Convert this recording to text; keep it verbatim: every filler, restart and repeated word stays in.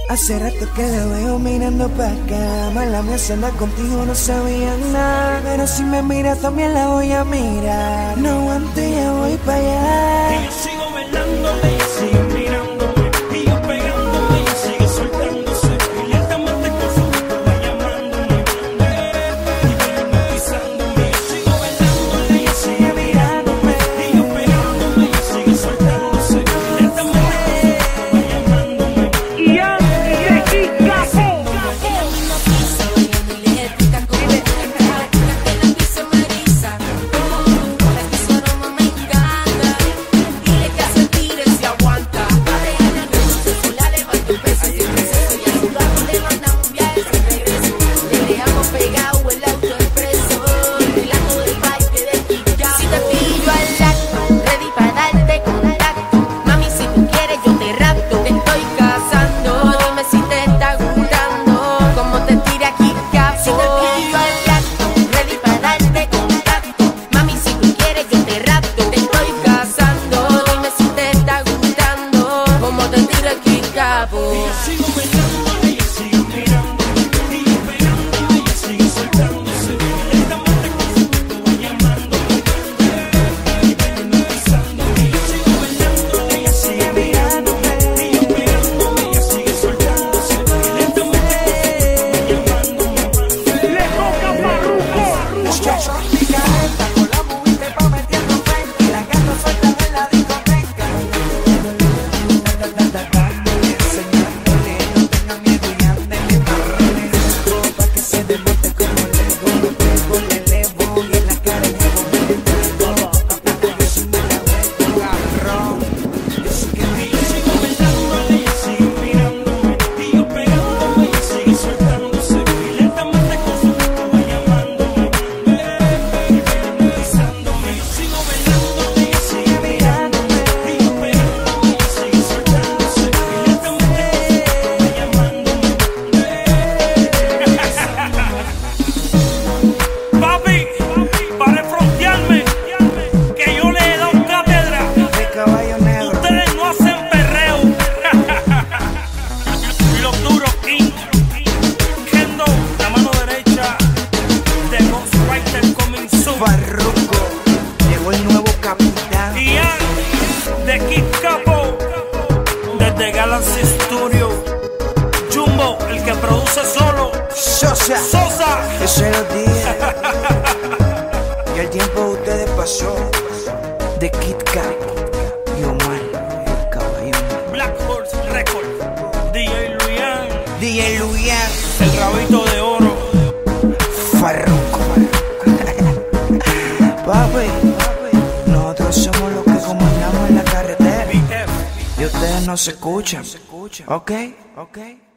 Hace rato que la veo mirando pa' acá. Mala mía, si anda contigo no sabía nada. Pero si me mira también la voy a mirar. No aguanto y ya voy pa' allá. Y yo sigo bailándole, ella sigue mirándome. Y yo pegándome, ella sigue soltándose. Y lentamente con su boca va llamándome. Y va hipnotizándome. Yo sigo bailándole, ella sigue mirándome. Y yo pegándome, ella sigue soltándose. Y lentamente con su boca va llamándome. Y ya. Farruko, llegó el nuevo capitán. Ian, de Kid Capo, desde Galaxy Studio. Jumbo, el que produce solo. Sosa, Sosa. yo se lo dije. Y el tiempo de ustedes pasó. De Kid Capo y Omar, el caballo. Black Horse Record, D J Luyan, D J Luyan, el rabito de oro. Farruko. Papi, nosotros somos los que comandamos en la carretera. Y ustedes no se escuchan. ¿Ok? ¿Ok?